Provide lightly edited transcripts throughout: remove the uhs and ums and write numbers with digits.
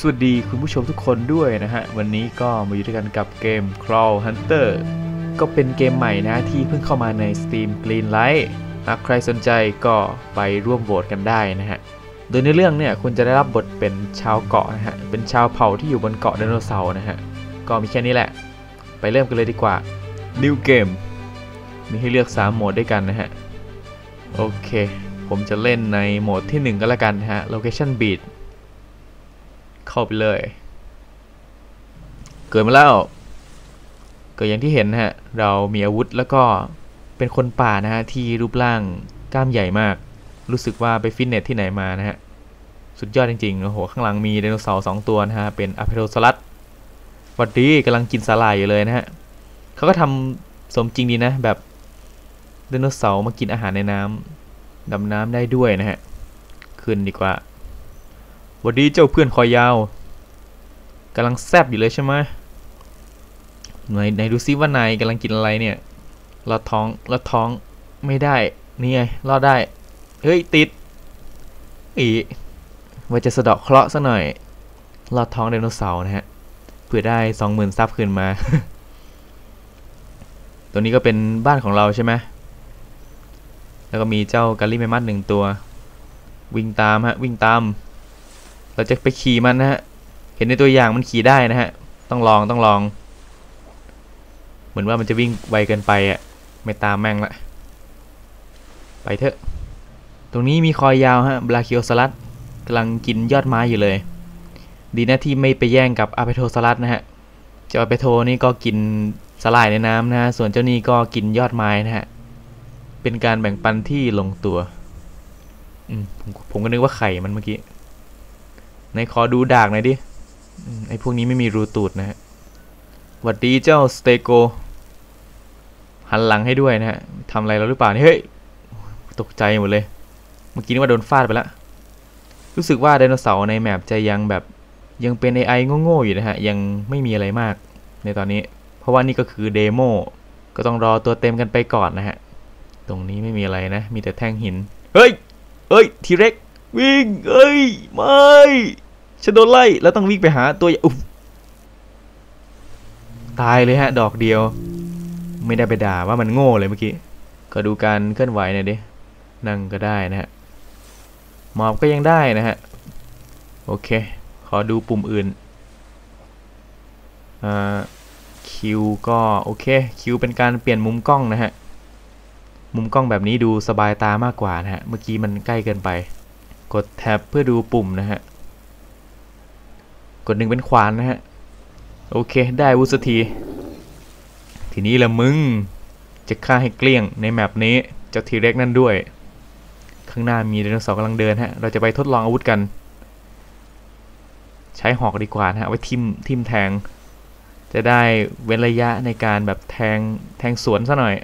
สวัสดีคุณผู้ชมทุกคนด้วยนะฮะวันนี้ก็มาอยู่ด้วยกันกับเกม Crawl Hunter ก็เป็นเกมใหม่นะที่เพิ่งเข้ามาใน Steam Greenlight หากใครสนใจก็ไปร่วมโหวตกันได้นะฮะโดยในเรื่องเนี่ยคุณจะได้รับบทเป็นชาวเกาะนะฮะเป็นชาวเผ่าที่อยู่บนเกาะไดโนเสาร์นะฮะก็มีแค่นี้แหละไปเริ่มกันเลยดีกว่า New Game มีให้เลือก3โหมดด้วยกันนะฮะโอเคผมจะเล่นในโหมดที่1ก็แล้วกันนะฮะ Location Beatเข้าไปเลยเกิดมาแล้วก็อย่างที่เห็นนะฮะเรามีอาวุธแล้วก็เป็นคนป่านะฮะที่รูปร่างกล้ามใหญ่มากรู้สึกว่าไปฟิตเนสที่ไหนมานะฮะสุดยอดจริงๆโอ้โหข้างหลังมีไดโนเสาร์2ตัวนะฮะเป็นอะเพโทซอรัสวัดดีกำลังกินสาหร่ายอยู่เลยนะฮะเขาก็ทำสมจริงดีนะแบบไดโนเสาร์มากินอาหารในน้ำดำน้ำได้ด้วยนะฮะขึ้นดีกว่าวันดีเจ้าเพื่อนคอยาวกำลังแซบอยู่เลยใช่ไหมไหนดูซิว่านายกำลังกินอะไรเนี่ยลอดท้องไม่ได้นี่ไงรอดได้เฮ้ยติดว่าจะสะเดาะเคราะห์ซะหน่อยลอดท้องไดโนเสาร์นะฮะเพื่อได้ 20,000 ซับคืนมา ตัวนี้ก็เป็นบ้านของเราใช่ไหมแล้วก็มีเจ้ากาลิเมมัส1ตัววิ่งตามฮะวิ่งตามเราจะไปขี่มันนะฮะเห็นในตัวอย่างมันขี่ได้นะฮะต้องลองเหมือนว่ามันจะวิ่งไวเกินไปอ่ะไม่ตามแม่งละไปเถอะตรงนี้มีคอยยาวฮะบราคิโอซารัสกำลังกินยอดไม้อยู่เลยดีนะที่ไม่ไปแย่งกับอาเพโทซารัสนะฮะเจ้าอาเพโทนี่ก็กินสลายในน้ำนะฮะส่วนเจ้านี่ก็กินยอดไม้นะฮะเป็นการแบ่งปันที่ลงตัวผมก็นึกว่าไข่มันเมื่อกี้ไหนขอดูดากหน่อยดิไอพวกนี้ไม่มีรูตูดนะฮะหวัดดีเจ้าสเตโกหันหลังให้ด้วยนะฮะทำอะไรเราหรือเปล่านี่เฮ้ยตกใจหมดเลยเมื่อกี้นึกว่าโดนฟาดไปแล้วรู้สึกว่าไดโนเสาร์ในแมปจะยังเป็น AI โง่ๆอยู่นะฮะยังไม่มีอะไรมากในตอนนี้เพราะว่านี่ก็คือเดโมก็ต้องรอตัวเต็มกันไปก่อนนะฮะตรงนี้ไม่มีอะไรนะมีแต่แท่งหินเฮ้ยทีเร็กวิ่งไม่ฉันโดนไล่แล้วต้องวิ่งไปหาตัวตายเลยฮะดอกเดียวไม่ได้ไปด่าว่ามันโง่เลยเมื่อกี้ก็ดูการเคลื่อนไหวหน่อยดินั่งก็ได้นะฮะหมอบก็ยังได้นะฮะโอเคขอดูปุ่มอื่นคิวก็โอเคคิวเป็นการเปลี่ยนมุมกล้องนะฮะมุมกล้องแบบนี้ดูสบายตามากกว่านะฮะเมื่อกี้มันใกล้เกินไปกดแท็บเพื่อดูปุ่มนะฮะกด1เป็นขวานนะฮะโอเคได้วุฒิทีนี้ละมึงจะฆ่าให้เกลี้ยงในแมปนี้เจ้าทีเร็กนั่นด้วยข้างหน้ามีไดโนเสาร์กำลังเดินฮะเราจะไปทดลองอาวุธกันใช้หอกดีกว่านะฮะไว้ทิ่มแทงจะได้เว้นระยะในการแบบแทงสวนซะหน่อย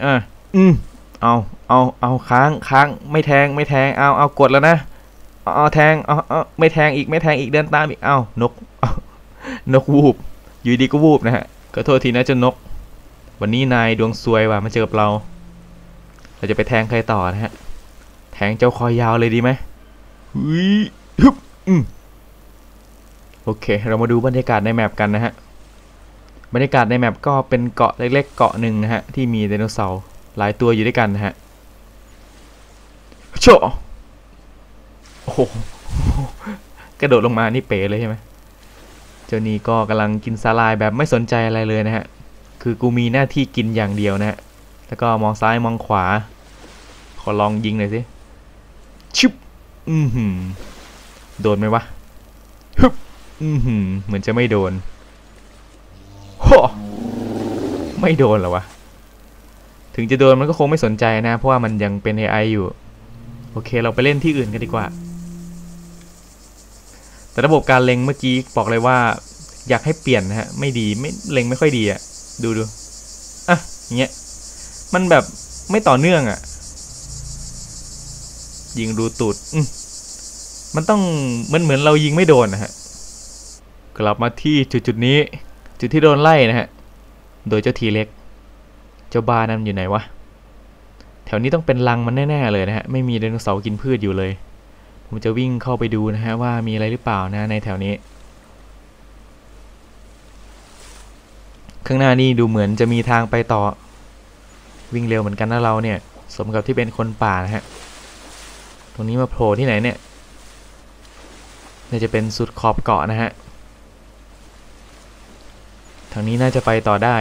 เอาค้างไม่แทงเอากดแล้วนะเอาแทงเอาไม่แทงอีกเดินตามอีกนกวูบอยู่ดีก็วูบนะฮะก็โทษทีนะเจ้านกวันนี้นายดวงซวยว่ะมาเจอกับเราจะไปแทงใครต่อนะฮะแทงเจ้าคอยาวเลยดีไหมโอเคเรามาดูบรรยากาศในแมปกันนะฮะบรรยากาศในแมปก็เป็นเกาะเล็กๆเกาะหนึ่งนะฮะที่มีไดโนเสาร์หลายตัวอยู่ด้วยกันนะฮะโชโอ้โหกระโดดลงมานี่เป๋เลยใช่ไหมเจ้านี่ก็กำลังกินสาลายแบบไม่สนใจอะไรเลยนะฮะคือกูมีหน้าที่กินอย่างเดียวนะฮะแล้วก็มองซ้ายมองขวาขอลองยิงหน่อยสิชุบโดนไหมวะฮึบเหมือนจะไม่โดนโหไม่โดนเหรอวะถึงจะโดนมันก็คงไม่สนใจนะเพราะว่ามันยังเป็น AI อยู่โอเคเราไปเล่นที่อื่นกันดีกว่าแต่ระบบการเล็งเมื่อกี้บอกเลยว่าอยากให้เปลี่ยนนะฮะไม่ดีไม่เล็งไม่ค่อยดีอ่ะดูอย่างเงี้ยมันแบบไม่ต่อเนื่องอ่ะยิงรูตูดมันต้องเหมือนเรายิงไม่โดนนะฮะกลับมาที่จุดนี้จุดที่โดนไล่นะฮะโดยเจ้าทีเล็กเจ้าบ้านั่นอยู่ไหนวะแถวนี้ต้องเป็นรังมันแน่ๆเลยนะฮะไม่มีไดโนเสาร์กินพืชอยู่เลยผมจะวิ่งเข้าไปดูนะฮะว่ามีอะไรหรือเปล่านะในแถวนี้ข้างหน้านี่ดูเหมือนจะมีทางไปต่อวิ่งเร็วเหมือนกันนะเราเนี่ยสมกับที่เป็นคนป่านะฮะตรงนี้มาโผล่ที่ไหนเนี่ยน่าจะเป็นสุดขอบเกาะนะฮะทางนี้น่าจะไปต่อได้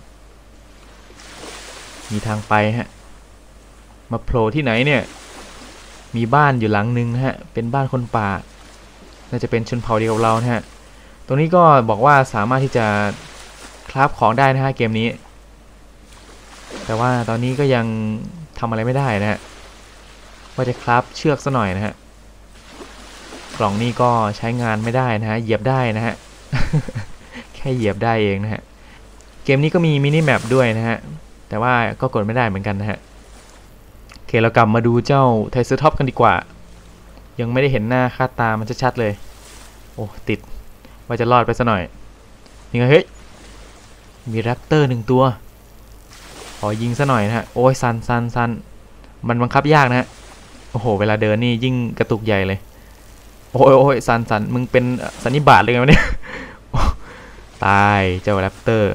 มีทางไปฮะมาโผล่ที่ไหนเนี่ยมีบ้านอยู่หลังนึงนะฮะเป็นบ้านคนป่าน่าจะเป็นชนเผ่าเดียวกับเรานะฮะตรงนี้ก็บอกว่าสามารถที่จะคราฟของได้นะฮะเกมนี้แต่ว่าตอนนี้ก็ยังทำอะไรไม่ได้นะฮะว่าจะคราฟเชือกซะหน่อยนะฮะกล่องนี้ก็ใช้งานไม่ได้นะฮะเหยียบได้นะฮะ แค่เหยียบได้เองนะฮะเกมนี้ก็มีมินิแมปด้วยนะฮะแต่ว่าก็กดไม่ได้เหมือนกันนะฮะโอเคเรากลับมาดูเจ้าไทเซอร์ท็อปกันดีกว่ายังไม่ได้เห็นหน้าค่าตามันชัดๆเลยโอ้ติดว่าจะรอดไปซะหน่อยยังไงเฮ้ยมีแรปเตอร์1 ตัวขอยิงซะหน่อยนะฮะโอ้ยซันมันบังคับยากนะฮะโอ้โหเวลาเดินนี่ยิ่งกระตุกใหญ่เลยโอ้ยซันมึงเป็นสันนิบาตเลยไงวะเนี่ยตายเจ้าแรปเตอร์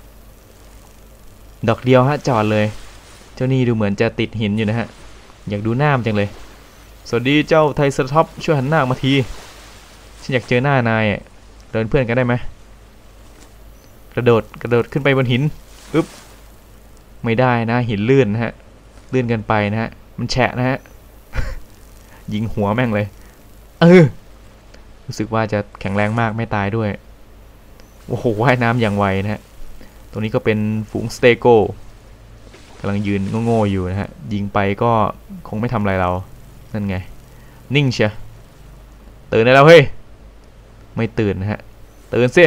ดอกเดียวฮะจอดเลยเจ้านี่ดูเหมือนจะติดหินอยู่นะฮะอยากดูหน้ามันจังเลยสวัสดีเจ้าไทเซอร์ท็อปช่วยหันหน้ามาทีฉันอยากเจอหน้านายเดินเพื่อนกันได้ไหมกระโดดขึ้นไปบนหินอึ๊บไม่ได้นะหินลื่นนะฮะลื่นกันไปนะฮะมันแฉะนะฮะ ยิงหัวแม่งเลยรู้สึกว่าจะแข็งแรงมากไม่ตายด้วยโอ้โหว่ายน้ำอย่างไวนะฮะตรงนี้ก็เป็นฝูงสเตโก้กำลังยืนโง่ๆอยู่นะฮะยิงไปก็คงไม่ทำอะไรเรานั่นไงนิ่งเชียตื่นได้แล้วเฮ้ยไม่ตื่นนะฮะตื่นสิ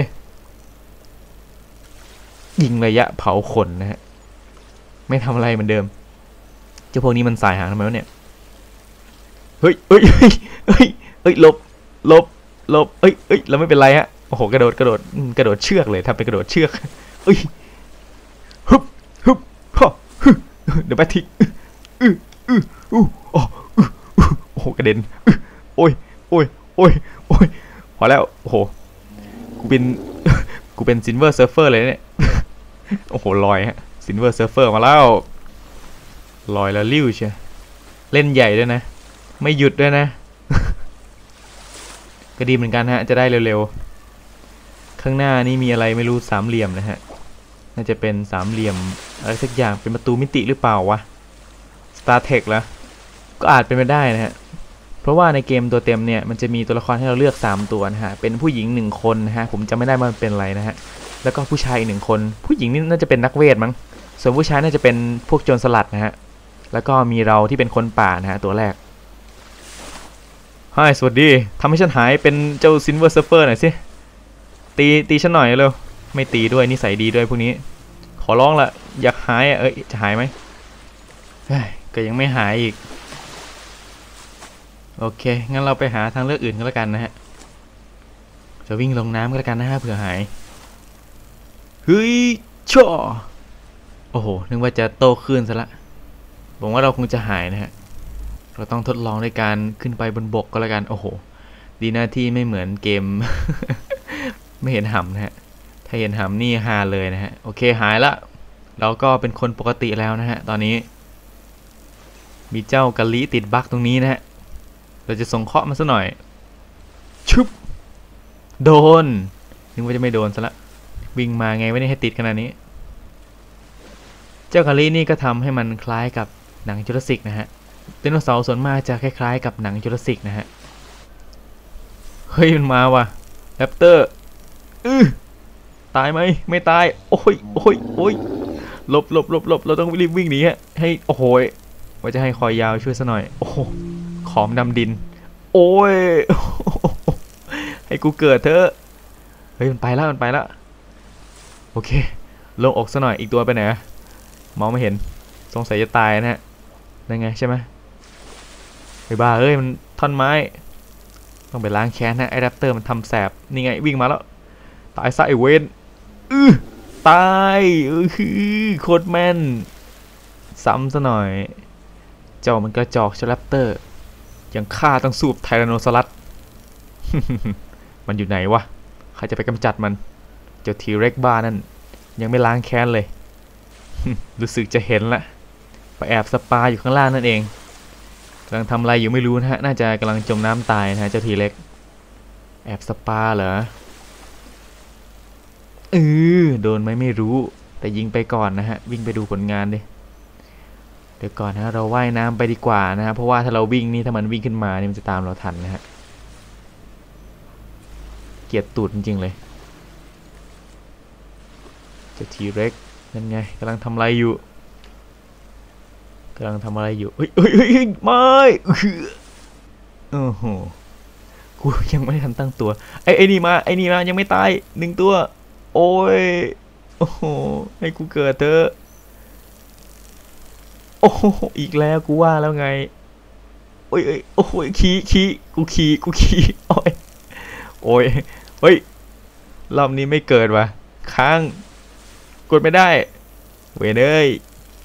ยิงระยะเผาขนนะฮะไม่ทำอะไรเหมือนเดิมเจ้าพวกนี้มันสายหางทำไมวะเนี่ยเฮ้ยหลบเอ้ยเราไม่เป็นไรฮะโอ้โหกระโดดเชือกเลยทำเป็นกระโดดเชือกเอ้ยฮึบฮ่าเดี๋ยวไปทิกโอ้โหกระเด็นโอ้ยพอแล้วโอ้โหกูเป็นซิลเวอร์เซิร์ฟเฟอร์เลยเนี่ยโอ้โหลอยฮะซิลเวอร์เซิร์ฟเฟอร์มาแล้วลอยแล้วลิ้วเชียเล่นใหญ่ด้วยนะไม่หยุดด้วยนะ ก็ดีเหมือนกันฮะจะได้เร็วๆข้างหน้านี่มีอะไรไม่รู้สามเหลี่ยมนะฮะน่าจะเป็นสามเหลี่ยมอะไรสักอย่างเป็นประตูมิติหรือเปล่าวะ Star Trek แล้วก็อาจเป็นไปได้นะฮะเพราะว่าในเกมตัวเต็มเนี่ยมันจะมีตัวละครให้เราเลือก3 ตัวนะฮะเป็นผู้หญิง1 คนนะฮะผมจำไม่ได้ว่ามันเป็นอะไรนะฮะแล้วก็ผู้ชายอีก1 คนผู้หญิงนี่น่าจะเป็นนักเวทมั้งส่วนผู้ชายน่าจะเป็นพวกโจรสลัดนะฮะแล้วก็มีเราที่เป็นคนป่านะฮะตัวแรกสวัสดีทำให้ฉันหายเป็นเจ้าซิลเวอร์เซิร์ฟเฟอร์หน่อยสิตีฉันหน่อยเร็วไม่ตีด้วยนิสัยดีด้วยพวกนี้ขอร้องละอยากหายจะหายไหมก็ยังไม่หายอีกโอเคงั้นเราไปหาทางเลือกอื่นก็แล้วกันนะฮะจะวิ่งลงน้ำก็แล้วกันนะฮะเผื่อหายเฮ้ยช่อโอ้โหนึกว่าจะโตขึ้นซะละผมว่าเราคงจะหายนะฮะเราต้องทดลองในการขึ้นไปบนบกก็แล้วกันโอ้โหดีนะที่ไม่เหมือนเกม ไม่เห็นหำนะฮะถ้าเห็นหำนี่ฮาเลยนะฮะโอเคหายละเราก็เป็นคนปกติแล้วนะฮะตอนนี้มีเจ้ากะลิติดบั๊กตรงนี้นะฮะเราจะส่งเคราะห์มาซะหน่อยชุบโดนนึกว่าจะไม่โดนซะละวิ่งมาไงไม่ได้ให้ติดขนาดนี้เจ้ากะลินี่ก็ทำให้มันคล้ายกับหนังจูราสสิกนะฮะไดโนเสาร์ส่วนมากจะคล้ายๆกับหนังจูราสสิกนะฮะเฮ้ยมันมาว่ะแรปเตอร์ตายไหมไม่ตายโอ้ยหลบเราต้องรีบวิ่งหนีฮะให้โอ้โหว่าจะให้คอยยาวช่วยซะหน่อยโอ้โหขอมดำดินโอ้ยให้กูเกิดเถอะเฮ้ยมันไปแล้วโอเคลงอกซะหน่อยอีกตัวไปไหนมองไม่เห็นสงสัยจะตายนะฮะได้ไงใช่ไหมไอ้บ้าเอ้ยมันท่อนไม้ต้องไปล้างแค้นนะไอ้แรปเตอร์มันทำแสบนี่ไงวิ่งมาแล้วตายซะไอ้เวนตายโคตรแม่นซ้ำซะหน่อยเจ้ามันกระจอกแรปเตอร์ยังฆ่าต้องสู้ไทแรโนซอรัส มันอยู่ไหนวะใครจะไปกำจัดมันเจ้าทีเร็กบ้านั่นยังไม่ล้างแค้นเลย รู้สึกจะเห็นละไปแอบสปาอยู่ข้างล่างนั่นเองกำลังทำอะไรอยู่ไม่รู้นะฮะน่าจะกำลังจมน้ำตายนะฮะเจ้าทีเล็กแอบสปาเหรอโดนไหมไม่รู้แต่ยิงไปก่อนนะฮะวิ่งไปดูผลงานดิเดี๋ยวก่อนนะเราว่ายน้ำไปดีกว่านะฮะเพราะว่าถ้าเราวิ่งนี่ถ้ามันวิ่งขึ้นมานี่มันจะตามเราทันนะฮะเกลียดตูดจริงๆเลยเจ้าทีเล็กนั่นไงกำลังทำอะไรอยู่เฮ้ยไม่โอ้โหกูยังไม่ทันตั้งตัวไอ้นี่มายังไม่ตาย1 ตัวโอ้ยโอ้โหให้กูเกิดเถอะโอ้โหอีกแล้วกูว่าแล้วไงโอ้ยโอ้โหขี่กูขี่โอ้ยเฮ้ยรอบนี้ไม่เกิดว่ะค้างกดไม่ได้เว้ยเอ้ย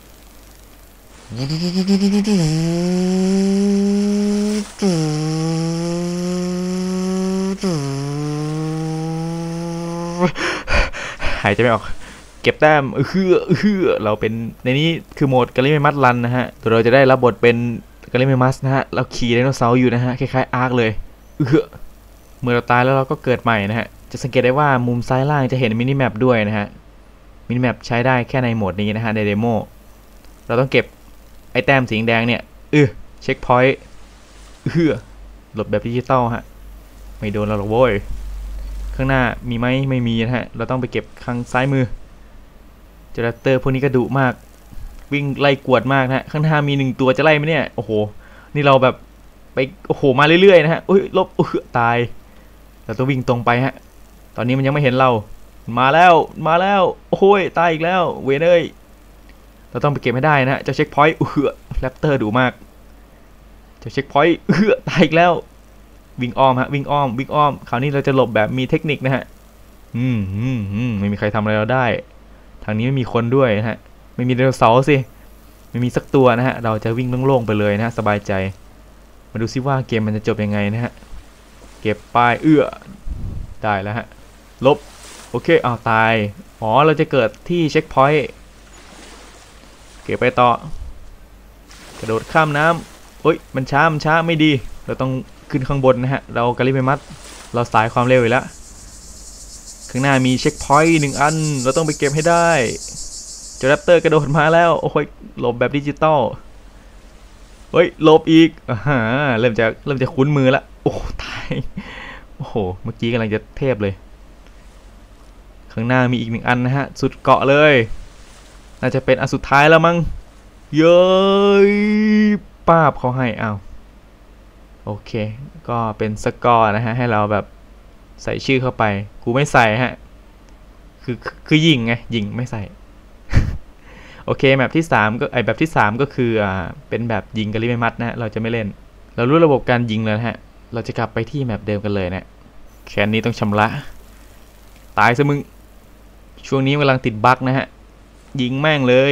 หายใจไม่ออกเก็บแต้มเราเป็นในนี้คือโหมดกาลิเมมัสรันนะฮะตัวเราจะได้รับบทเป็นกาลิเมมัสนะฮะเราขี่ไดโนเสาร์อยู่นะฮะคล้ายๆอาร์คเลยเมื่อเราตายแล้วเราก็เกิดใหม่นะฮะจะสังเกตได้ว่ามุมซ้ายล่างจะเห็นมินิแมปด้วยนะฮะมินิแมปใช้ได้แค่ในโหมดนี้นะฮะในเดโมเราต้องเก็บไอแต้มสีแดงเนี่ยเช็คพอยต์หลบแบบดิจิตอลฮะไม่โดนเราหรอกโว้ยข้างหน้ามีไหมไม่มีนะฮะเราต้องไปเก็บข้างซ้ายมือเจเนเรเตอร์พวกนี้ก็ดุมากวิ่งไล่กวดมากนะฮะข้างหน้ามี1 ตัวจะไล่ไหมเนี่ยโอ้โหนี่เราแบบไปโอ้โหมาเรื่อยๆนะฮะลบตายเราต้องวิ่งตรงไปฮะตอนนี้มันยังไม่เห็นเรามาแล้วโอ้ยตายอีกแล้วเวนเอ้ยเราต้องไปเก็บให้ได้นะฮะจะเช็คพอยต์แรปเตอร์ดุมากจะเช็คพอยต์ตายอีกแล้ววิ่งอ้อมฮะวิ่งอ้อมคราวนี้เราจะหลบแบบมีเทคนิคนะฮะไม่มีใครทำอะไรเราได้ทางนี้ไม่มีคนด้วยนะฮะไม่มีไดโนเสาร์สิไม่มีสักตัวนะฮะเราจะวิ่งโล่งๆไปเลยนะฮะสบายใจมาดูซิว่าเกมมันจะจบยังไงนะฮะเก็บป้ายได้แล้วฮะลบโอเคตายเราจะเกิดที่เช็คพอยต์เก็บไปต่อกระโดดข้ามน้ำมันช้าไม่ดีเราต้องขึ้นข้างบนนะฮะเรากาลิเมมัสเราสายความเร็วอยู่แล้วข้างหน้ามีเช็คพอยต์1 อันเราต้องไปเก็บให้ได้เจอแรปเตอร์กระโดดมาแล้วโอ้ยหลบแบบดิจิตอลหลบอีกเริ่มจะคุ้นมือละโอ้ตายโอ้โหเมื่อกี้กำลังจะเทพเลยข้างหน้ามีอีก1 อันนะฮะสุดเกาะเลยน่าจะเป็นอันสุดท้ายแล้วมั้งเย้ยป้าบเขาให้โอเคก็เป็นสกอร์นะฮะให้เราแบบใส่ชื่อเข้าไปกูไม่ใส่ฮะคือยิงไงยิงไม่ใส่ โอเคแบบที่3ก็แบบที่3ก็คือเป็นแบบยิงกาลิเมมัสนะเราจะไม่เล่นเรารู้ระบบการยิงแล้วฮะเราจะกลับไปที่แมปเดิมกันเลยนะแค่นี้ต้องชำระตายซะมึงช่วงนี้กำลังติดบั๊กนะฮะยิงแม่งเลย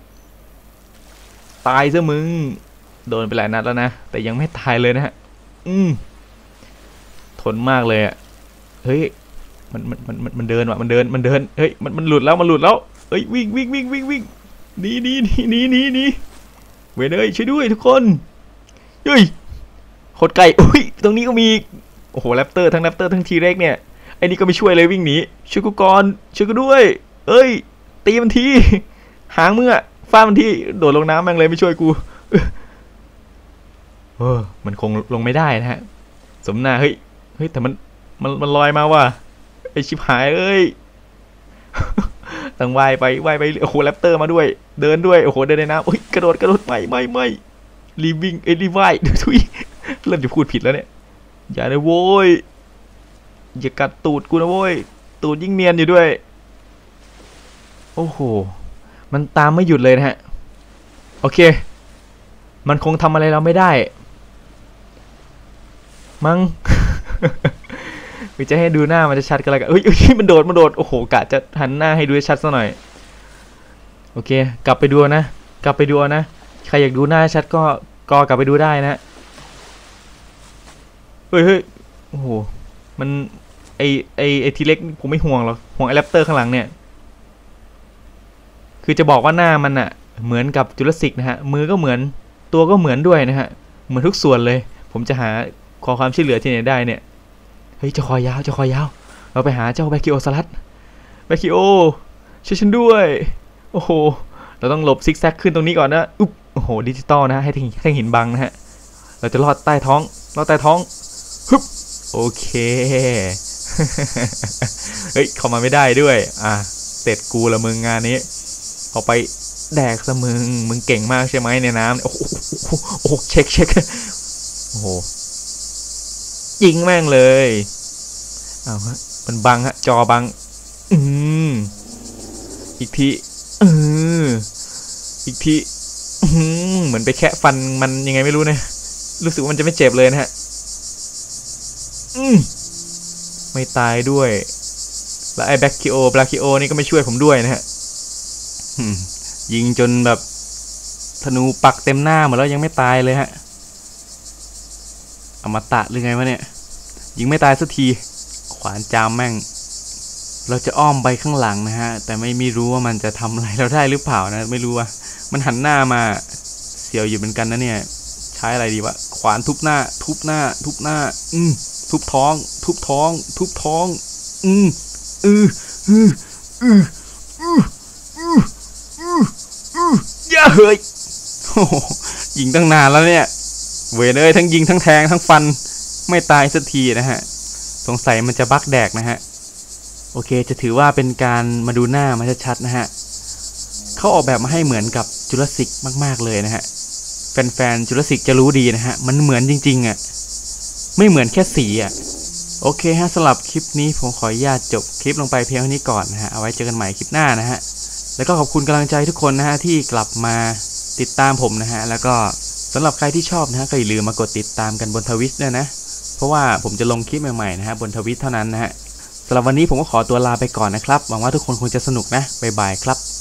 ตายซะมึงโดนไปหลายนัดแล้วนะแต่ยังไม่ตายเลยนะฮะทนมากเลยอ่ะเฮ้ยมันเดินว่ะมันเดินเฮ้ยมันหลุดแล้วเฮ้ยวิ่งหนีเว้ยเอ้ยช่วยด้วยทุกคนเฮ้ยโคตรไกลตรงนี้ก็มีโอ้โหแรปเตอร์ทั้งทีเร็กเนี่ยไอ้นี่ก็ไม่ช่วยเลยวิ่งหนีช่วยกูก่อนช่วยกูด้วยตีมันทีหางมึงฟาดมันทีโดดลงน้ำแม่งเลยไม่ช่วยกูมันคงลงไม่ได้นะฮะสมหน้าเฮ้ยแต่มันลอยมาว่ะไอชิบหายต้องว่ายไปโอ้โหแรปเตอร์มาด้วยเดินด้วยโอ้โหเดินในน้ำกระโดดไม่รีวิ่งรีว่ายทุยเริ่มจะพูดผิดแล้วเนี่ยอย่าเลยโว้ยอย่ากัดตูดกูนะโว้ยตูดยิ่งเนียนอยู่ด้วยโอ้โหมันตามไม่หยุดเลยนะฮะโอเคมันคงทำอะไรเราไม่ได้มั้ง จะให้ดูหน้ามันจะชัดกันแล้วกันมันโดดโอ้โหกะจะหันหน้าให้ดูชัดซะหน่อยโอเคกลับไปดูนะใครอยากดูหน้าชัดก็กลับไปดูได้นะเฮ้ยโอ้โหมันไอทีเล็กผมไม่ห่วงหรอกห่วงไอแรปเตอร์ข้างหลังเนี่ยคือจะบอกว่าหน้ามันอะเหมือนกับจูราสสิกนะฮะมือก็เหมือนตัวก็เหมือนด้วยนะฮะเหมือนทุกส่วนเลยผมจะหาขอความช่วยเหลือที่ไหนได้เนี่ยเฮ้ยเจ้าคอยาวเราไปหาเจ้าแบคิโอซารัสแบคิโอช่วยฉันด้วยโอ้โหเราต้องหลบซิกแซกขึ้นตรงนี้ก่อนนะอุ๊บโอ้โหดิจิตอลนะฮะให้แท่งหินบังนะฮะเราจะลอดใต้ท้องฮึบโอเคเฮ้ยเข้ามาไม่ได้ด้วยเสร็จกูละมึงงานนี้เอาไปแดกซะมึงเก่งมากใช่ไหมในน้ำโอ้โหเช็คโอ้โหยิงแม่งเลยเอาฮะมันบังฮะจอบังอีกทีอีกทีเหมือนไปแคะฟันมันยังไงไม่รู้นะรู้สึกว่ามันจะไม่เจ็บเลยนะฮะไม่ตายด้วยแล้วไอ้บราคิโอนี่ก็ไม่ช่วยผมด้วยนะฮะยิงจนแบบธนูปักเต็มหน้าหมดแล้วยังไม่ตายเลยฮะอมตะหรือไงวะเนี่ยยิงไม่ตายสักทีขวานจามแม่งเราจะอ้อมไปข้างหลังนะฮะแต่ไม่รู้ว่ามันจะทำอะไรเราได้หรือเปล่านะไม่รู้ว่ามันหันหน้ามาเสียวอยู่เหมือนกันนะเนี่ยใช้อะไรดีวะขวานทุบหน้าทุบท้องอย่าเฮ้ยยิงตั้งนานแล้วเนี่ยเวรทั้งยิงทั้งแทงทั้งฟันไม่ตายสักทีนะฮะสงสัยมันจะบั๊กแดกนะฮะโอเคจะถือว่าเป็นการมาดูหน้ามาชัดๆนะฮะเขาออกแบบมาให้เหมือนกับจูราสสิกมากๆเลยนะฮะแฟนจูราสสิกจะรู้ดีนะฮะมันเหมือนจริงๆอ่ะไม่เหมือนแค่สีอ่ะโอเคฮะสำหรับคลิปนี้ผมขออนุญาตจบคลิปลงไปเพียงเท่านี้ก่อนนะฮะเอาไว้เจอกันใหม่คลิปหน้านะฮะแล้วก็ขอบคุณกำลังใจทุกคนนะฮะที่กลับมาติดตามผมนะฮะแล้วก็สำหรับใครที่ชอบนะฮะก็อย่าลืมมากดติดตามกันบนทวิตด้วยนะเพราะว่าผมจะลงคลิปใหม่ๆนะฮะบนทวิตเท่านั้นนะฮะสำหรับวันนี้ผมก็ขอตัวลาไปก่อนนะครับหวังว่าทุกคนคงจะสนุกนะบ๊ายบายครับ